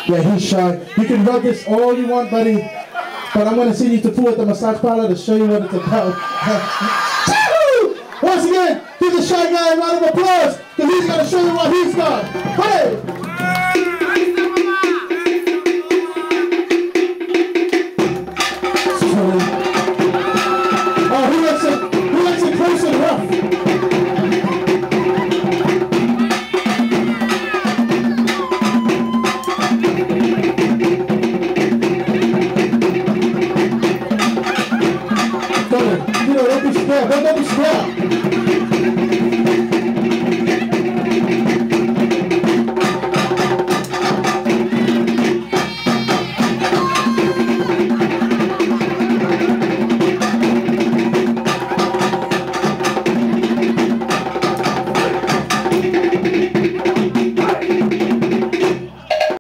Yeah, he's shy. You can rub this all you want, buddy. But I'm going to send you to pool at the massage parlor to show you what it's about. Once again, give the shy guy a round of applause, because he's going to show you what he's got. Hey!